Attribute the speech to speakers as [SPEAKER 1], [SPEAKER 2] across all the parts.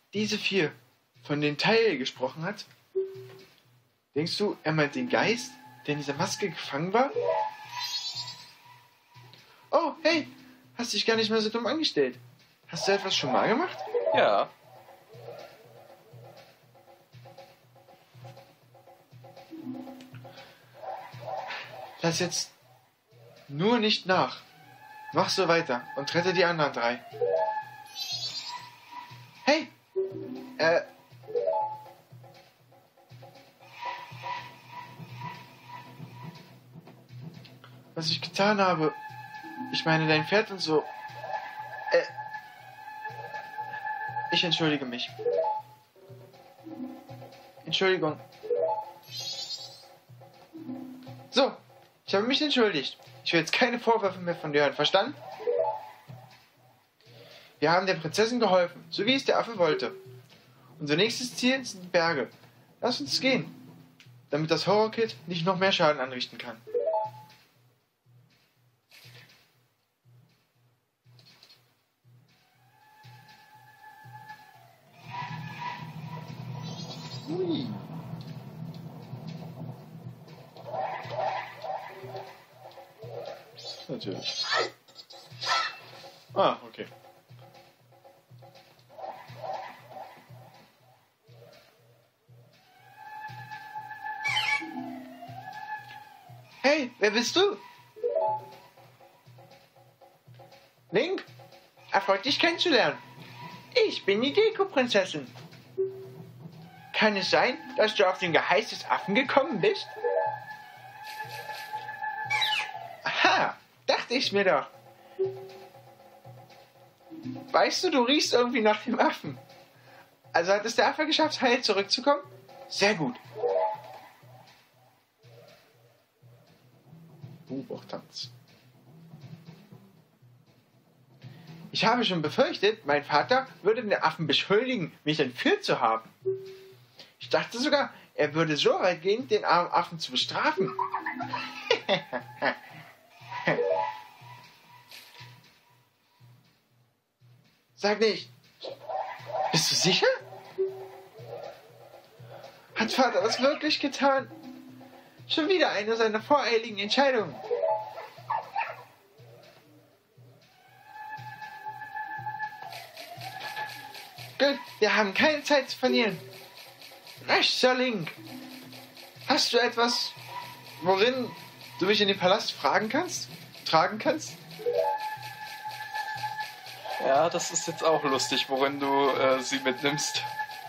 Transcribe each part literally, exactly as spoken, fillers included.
[SPEAKER 1] diese vier, von denen Teil gesprochen hat? Denkst du, er meint den Geist, der in dieser Maske gefangen war? Oh, hey, hast dich gar nicht mehr so dumm angestellt. Hast du etwas schon mal gemacht?
[SPEAKER 2] Ja.
[SPEAKER 1] Lass jetzt nur nicht nach. Mach so weiter und rette die anderen drei. Hey! Äh... Was ich getan habe... Ich meine, dein Pferd und so... Äh... Ich entschuldige mich. Entschuldigung. So, ich habe mich entschuldigt. Ich will jetzt keine Vorwürfe mehr von dir hören, verstanden? Wir haben der Prinzessin geholfen, so wie es der Affe wollte. Unser nächstes Ziel sind die Berge. Lass uns gehen, damit das Horror-Kid nicht noch mehr Schaden anrichten kann. Hui. Natürlich. Ah, okay. Hey, wer bist du? Link? Erfreut dich kennenzulernen. Ich bin die Deko-Prinzessin. Kann es sein, dass du auf den Geheiß des Affen gekommen bist? Aha, dachte ich mir doch. Weißt du, du riechst irgendwie nach dem Affen. Also hat es der Affe geschafft, heil zurückzukommen? Sehr gut. Buchtanz. Ich habe schon befürchtet, mein Vater würde den Affen beschuldigen, mich entführt zu haben. Ich dachte sogar, er würde so weit gehen, den armen Affen zu bestrafen. Sag nicht. Bist du sicher? Hat Vater das wirklich getan? Schon wieder eine seiner voreiligen Entscheidungen. Gut, wir haben keine Zeit zu verlieren. Rechter Link. Hast du etwas, worin du mich in den Palast fragen kannst? Tragen kannst?
[SPEAKER 2] Ja, das ist jetzt auch lustig, worin du äh, sie mitnimmst.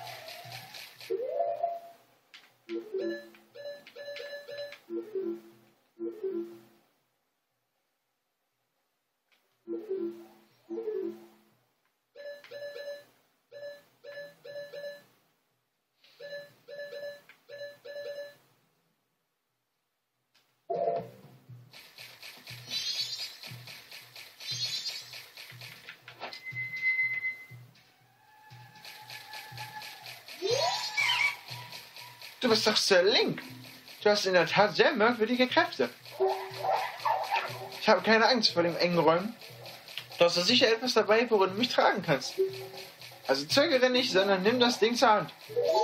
[SPEAKER 1] Du bist doch Sir Link. Du hast in der Tat sehr merkwürdige Kräfte. Ich habe keine Angst vor den engen Räumen. Du hast doch sicher etwas dabei, worin du mich tragen kannst. Also zögere nicht, sondern nimm das Ding zur Hand.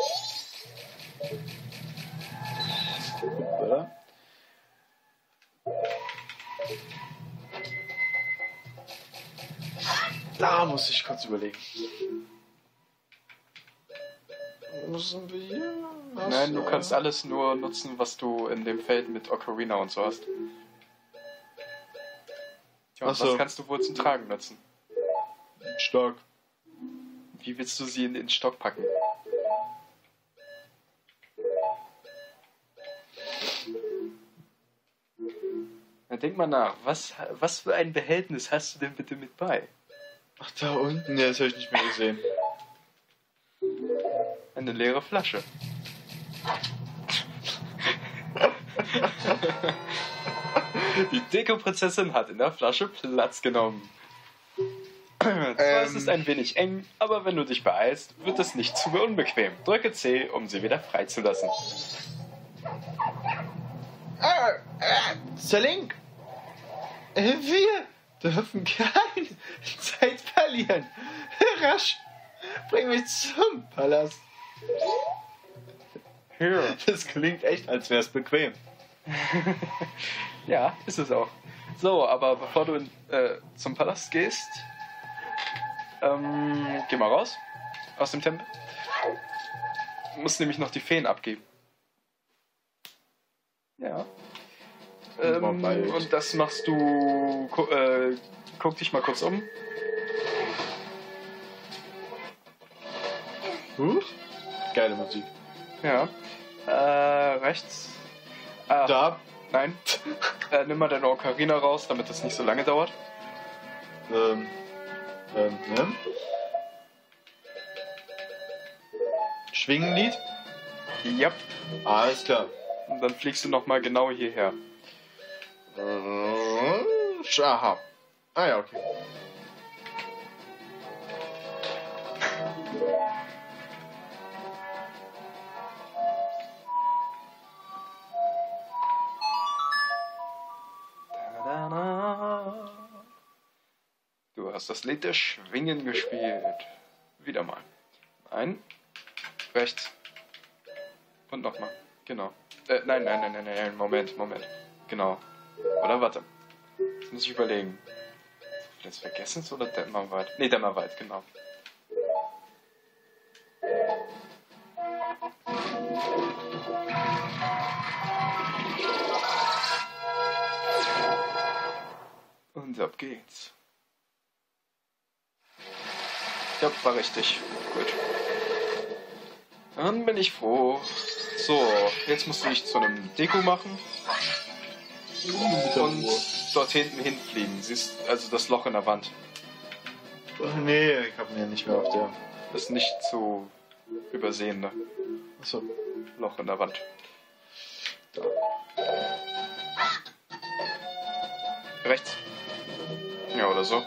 [SPEAKER 1] Oder? Da muss ich kurz überlegen. Müssen wir hier? Was?
[SPEAKER 2] Nein, du kannst alles nur nutzen, was du in dem Feld mit Ocarina und so hast. Ja, und
[SPEAKER 1] Ach so.
[SPEAKER 2] Was kannst du wohl zum Tragen nutzen?
[SPEAKER 1] Stark.
[SPEAKER 2] Wie willst du sie in den Stock packen? Na, denk mal nach, was, was für ein Behältnis hast du denn bitte mit bei?
[SPEAKER 1] Ach, da unten, ja, das habe ich nicht mehr gesehen.
[SPEAKER 2] Eine leere Flasche. Die Deko-Prinzessin hat in der Flasche Platz genommen. Zwar
[SPEAKER 1] Ähm.
[SPEAKER 2] ist es ein wenig eng, aber wenn du dich beeilst, wird es nicht zu unbequem. Drücke C, um sie wieder freizulassen.
[SPEAKER 1] Äh, äh, Sir Link. Äh, wir dürfen keine Zeit verlieren. Rasch. Bring mich zum Palast.
[SPEAKER 2] Hier.
[SPEAKER 1] Das klingt echt, als wäre es bequem.
[SPEAKER 2] Ja, ist es auch. So, aber bevor du in, äh, zum Palast gehst, ähm, geh mal raus aus dem Tempel. Du musst nämlich noch die Feen abgeben. Ja. Ähm, und das machst du. Gu äh, guck dich mal kurz um.
[SPEAKER 1] Huch. Geile Musik.
[SPEAKER 2] Ja. Äh, rechts. Ah,
[SPEAKER 1] Da.
[SPEAKER 2] Nein. äh, nimm mal deine Ocarina raus, damit das nicht so lange dauert.
[SPEAKER 1] Ähm. Ähm, ne? Schwingenlied?
[SPEAKER 2] Ja.
[SPEAKER 1] Alles klar.
[SPEAKER 2] Und dann fliegst du nochmal genau hierher.
[SPEAKER 1] Äh, Aha. Ah ja, okay.
[SPEAKER 2] Du hast das Lied der Schwingen gespielt. Wieder mal. Ein. Rechts. Und nochmal. Genau. Äh, nein, nein, nein, nein, nein, Moment, Moment. Genau. Oder warte. Jetzt muss ich überlegen. Jetzt vergessen oder Dämmerwald? Nee, Dämmerwald, genau. Und ab geht's. Ja, war richtig. Gut. Dann bin ich froh. So, jetzt musst du dich zu einem Deko machen. Und dort hinten hinfliegen. Siehst also das Loch in der Wand.
[SPEAKER 1] Ach nee, ich hab ihn ja nicht mehr auf der.
[SPEAKER 2] Das nicht zu übersehende
[SPEAKER 1] Achso.
[SPEAKER 2] Loch in der Wand. Da. Rechts. Ja, oder so.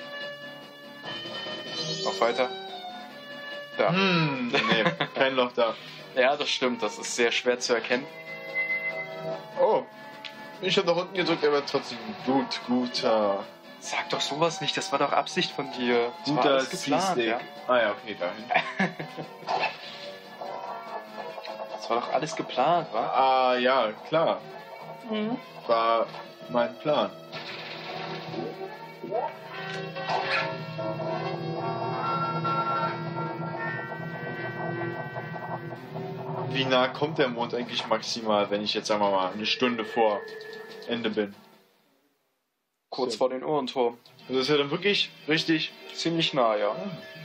[SPEAKER 2] Noch weiter. Da.
[SPEAKER 1] Hm, nee, kein Loch da.
[SPEAKER 2] Ja, das stimmt. Das ist sehr schwer zu erkennen.
[SPEAKER 1] Oh. Ich hab nach unten gedrückt, aber trotzdem gut, guter.
[SPEAKER 2] Sag doch sowas nicht. Das war doch Absicht von dir. Das war
[SPEAKER 1] Guter
[SPEAKER 2] alles geplant,
[SPEAKER 1] Seastick.
[SPEAKER 2] ja?
[SPEAKER 1] Ah ja, okay, dahin.
[SPEAKER 2] Das war doch alles geplant, wa?
[SPEAKER 1] Ah ja, klar.
[SPEAKER 2] Mhm.
[SPEAKER 1] War mein Plan. Wie nah kommt der Mond eigentlich maximal, wenn ich jetzt, sagen wir mal, eine Stunde vor Ende bin?
[SPEAKER 2] Kurz
[SPEAKER 1] So.
[SPEAKER 2] vor den Ohrenturm.
[SPEAKER 1] Also das ist ja dann wirklich richtig.
[SPEAKER 2] Ziemlich nah, ja.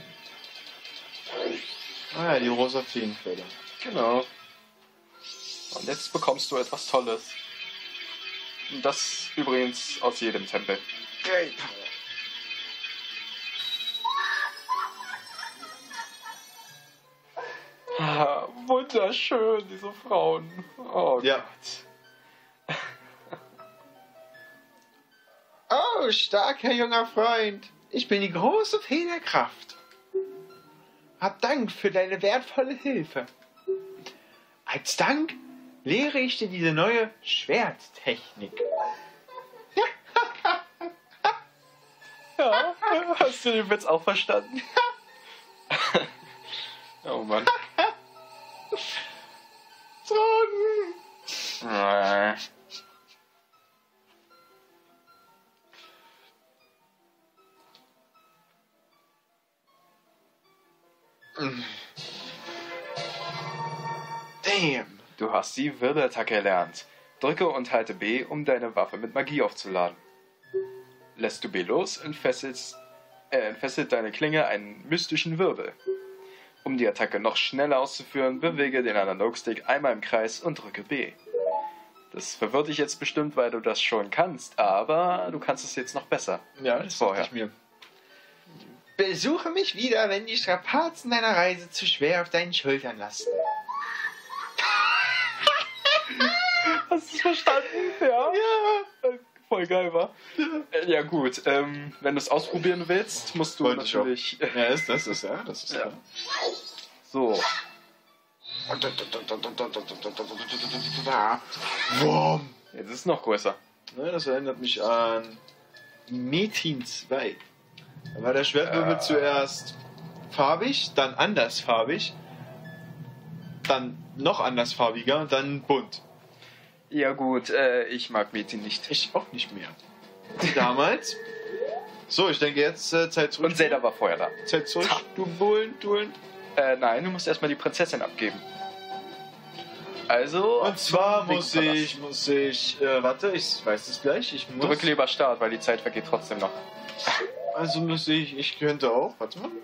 [SPEAKER 1] Ah ja, die rosa Feenquelle.
[SPEAKER 2] Genau. Und jetzt bekommst du etwas Tolles. Und das übrigens aus jedem Tempel.
[SPEAKER 1] Great.
[SPEAKER 2] Ah, wunderschön, diese Frauen. Oh
[SPEAKER 1] Ja.
[SPEAKER 2] Gott.
[SPEAKER 1] Oh, starker junger Freund. Ich bin die große Fee der Kraft. Hab Dank für deine wertvolle Hilfe. Als Dank lehre ich dir diese neue Schwerttechnik.
[SPEAKER 2] Ja, hast du den Witz auch verstanden? Oh Mann.
[SPEAKER 1] Drogen.
[SPEAKER 2] Äh.
[SPEAKER 1] Damn.
[SPEAKER 2] Du hast die Wirbelattacke erlernt. Drücke und halte B, um deine Waffe mit Magie aufzuladen. Lässt du B los, entfesselt, äh, entfesselt deine Klinge einen mystischen Wirbel. Um die Attacke noch schneller auszuführen, bewege den Analogstick einmal im Kreis und drücke B. Das verwirrt dich jetzt bestimmt, weil du das schon kannst, aber du kannst es jetzt noch besser.
[SPEAKER 1] Ja, das
[SPEAKER 2] Vorher.
[SPEAKER 1] dachte ich mir. Besuche mich wieder, wenn die Strapazen deiner Reise zu schwer auf deinen Schultern lasten.
[SPEAKER 2] Hast du es verstanden? Ja. Ja. Voll geil, wa? Äh, Ja gut, ähm, wenn du es ausprobieren willst, musst du
[SPEAKER 1] Wollte ich auch.
[SPEAKER 2] natürlich...
[SPEAKER 1] Ja, ist das ist ja, das ist
[SPEAKER 2] Ja.
[SPEAKER 1] klar.
[SPEAKER 2] So,
[SPEAKER 1] Wurm.
[SPEAKER 2] jetzt ist es noch größer.
[SPEAKER 1] Ne, das erinnert mich an Metin zwei. Da war der Schwertwirbel
[SPEAKER 2] Äh.
[SPEAKER 1] zuerst farbig, dann andersfarbig, dann noch andersfarbiger und dann bunt.
[SPEAKER 2] Ja gut, äh, ich mag Mädchen nicht.
[SPEAKER 1] Ich auch nicht mehr. Damals. So, ich denke jetzt äh, Zeit zurück.
[SPEAKER 2] Und Zelda war vorher da.
[SPEAKER 1] Zeit zurück, du Bullen, Dullen.
[SPEAKER 2] Äh, nein, du musst erstmal die Prinzessin abgeben. Also...
[SPEAKER 1] Und zwar muss
[SPEAKER 2] Wegen
[SPEAKER 1] ich, muss ich, äh, warte, ich weiß es gleich, ich muss...
[SPEAKER 2] Drück lieber Start, weil die Zeit vergeht trotzdem noch.
[SPEAKER 1] Also muss ich, ich könnte auch, warte mal.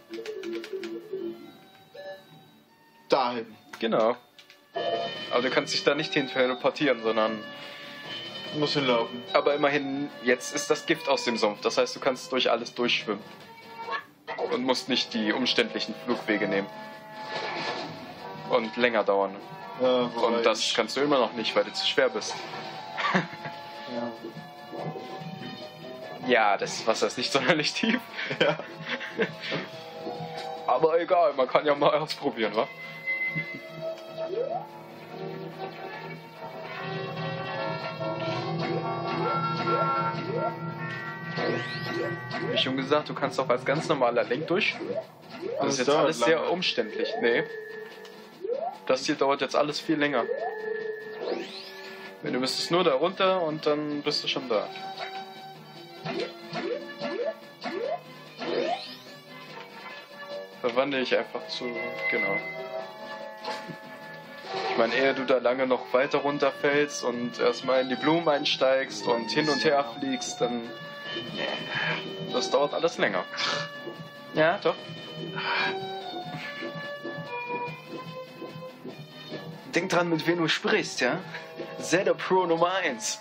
[SPEAKER 1] Dahin.
[SPEAKER 2] Genau. Aber du kannst dich da nicht hin teleportieren, sondern...
[SPEAKER 1] Muss hinlaufen.
[SPEAKER 2] Aber immerhin, jetzt ist das Gift aus dem Sumpf. Das heißt, du kannst durch alles durchschwimmen. Und musst nicht die umständlichen Flugwege nehmen. Und länger dauern.
[SPEAKER 1] Ja,
[SPEAKER 2] Und das
[SPEAKER 1] ich,
[SPEAKER 2] kannst du immer noch nicht, weil du zu schwer bist.
[SPEAKER 1] ja.
[SPEAKER 2] Ja, das Wasser ist nicht sonderlich tief.
[SPEAKER 1] Ja.
[SPEAKER 2] Aber egal, man kann ja mal ausprobieren, wa? Wie schon gesagt, du kannst auch als ganz normaler Link durchschwimmen. Das
[SPEAKER 1] Das
[SPEAKER 2] ist jetzt
[SPEAKER 1] dauert
[SPEAKER 2] alles sehr
[SPEAKER 1] lange.
[SPEAKER 2] umständlich. Nee. Das hier dauert jetzt alles viel länger. Wenn du müsstest nur da runter und dann bist du schon da. Verwandle ich einfach zu... Genau. Ich meine, ehe du da lange noch weiter runterfällst und erstmal in die Blumen einsteigst und hin und her fliegst, dann... Das dauert alles länger. Ja, doch. Denk dran, mit wem du sprichst, ja? Zelda Pro Nummer eins.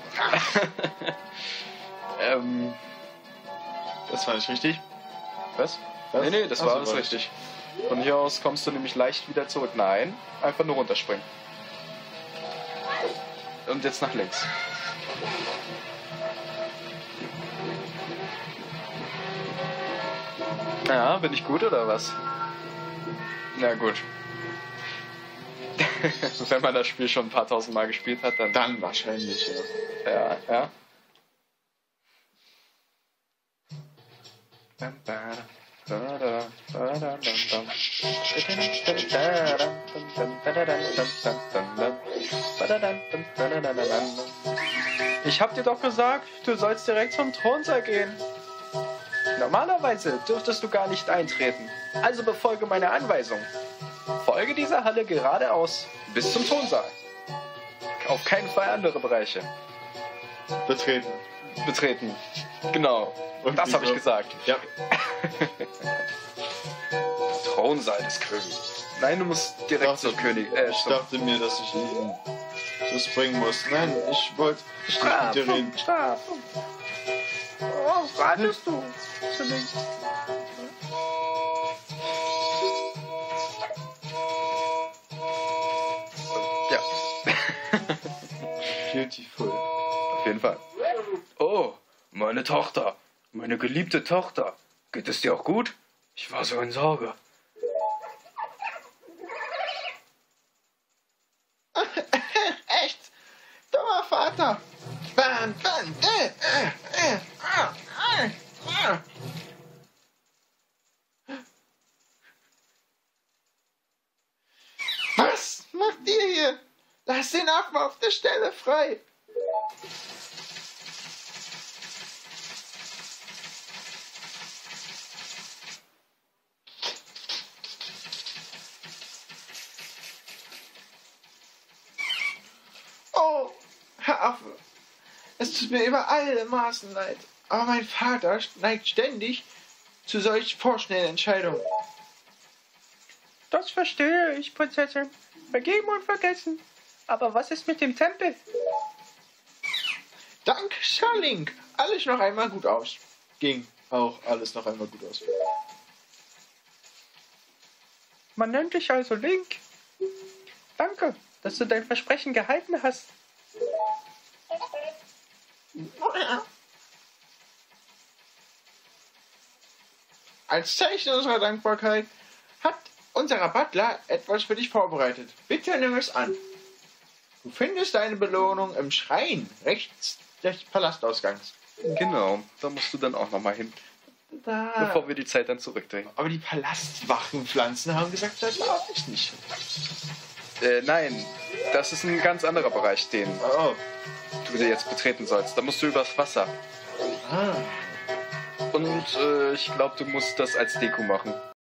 [SPEAKER 2] ähm...
[SPEAKER 1] Das war nicht richtig.
[SPEAKER 2] Was?
[SPEAKER 1] Was?
[SPEAKER 2] Nee, nee, das
[SPEAKER 1] Ach
[SPEAKER 2] war
[SPEAKER 1] so,
[SPEAKER 2] alles
[SPEAKER 1] war
[SPEAKER 2] richtig. Von hier aus kommst du nämlich leicht wieder zurück. Nein, einfach nur runterspringen. Und jetzt nach links. Ja, bin ich gut oder was? Na gut. Wenn man das Spiel schon ein paar tausend Mal gespielt hat, dann...
[SPEAKER 1] Dann wahrscheinlich, ja.
[SPEAKER 2] Ja, ja. Ich hab dir doch gesagt, du sollst direkt zum Thronsaal gehen. Normalerweise dürftest du gar nicht eintreten. Also befolge meine Anweisung. Folge dieser Halle geradeaus bis zum Thronsaal. Auf keinen Fall andere Bereiche
[SPEAKER 1] Betreten.
[SPEAKER 2] betreten. Genau.
[SPEAKER 1] Und
[SPEAKER 2] Das habe ich
[SPEAKER 1] wieso?
[SPEAKER 2] gesagt.
[SPEAKER 1] Ja.
[SPEAKER 2] Thronsaal des Königs. Nein, du musst direkt
[SPEAKER 1] Dachte
[SPEAKER 2] zur
[SPEAKER 1] ich-
[SPEAKER 2] König. Äh,
[SPEAKER 1] Ich
[SPEAKER 2] zum
[SPEAKER 1] dachte mir, dass ich ihn so springen muss. Nein, ich wollte nicht mit dir reden.
[SPEAKER 2] Strafung. Oh, wartest du? Ja.
[SPEAKER 1] Beautiful.
[SPEAKER 2] Auf jeden Fall. Oh, meine Tochter. Meine geliebte Tochter. Geht es dir auch gut? Ich war so in Sorge.
[SPEAKER 1] Echt? Dummer Vater. Bam, bam, äh, äh, äh, ah, ah, ah. Was macht ihr hier? Lass den Affen auf der Stelle frei. Oh, Herr Affe, es tut mir über alle Maßen leid, aber mein Vater neigt ständig zu solch vorschnellen Entscheidungen.
[SPEAKER 2] Das verstehe ich, Prinzessin. Vergeben und vergessen. Aber was ist mit dem Tempel?
[SPEAKER 1] Dank Link, alles noch einmal gut aus. Ging auch alles noch einmal gut aus.
[SPEAKER 2] Man nennt dich also Link. Danke, dass du dein Versprechen gehalten hast.
[SPEAKER 1] Als Zeichen unserer Dankbarkeit hat unser Butler etwas für dich vorbereitet. Bitte nimm es an. Du findest deine Belohnung im Schrein rechts des Palastausgangs.
[SPEAKER 2] Genau, da musst du dann auch nochmal hin.
[SPEAKER 1] da.
[SPEAKER 2] bevor wir die Zeit dann zurückdrehen.
[SPEAKER 1] Aber die Palastwachenpflanzen haben gesagt, das darf ich nicht.
[SPEAKER 2] Äh, nein, das ist ein ganz anderer Bereich, den
[SPEAKER 1] Oh.
[SPEAKER 2] du dir jetzt betreten sollst. Da musst du übers Wasser.
[SPEAKER 1] Ah.
[SPEAKER 2] Und äh, ich glaube, du musst das als Deko machen.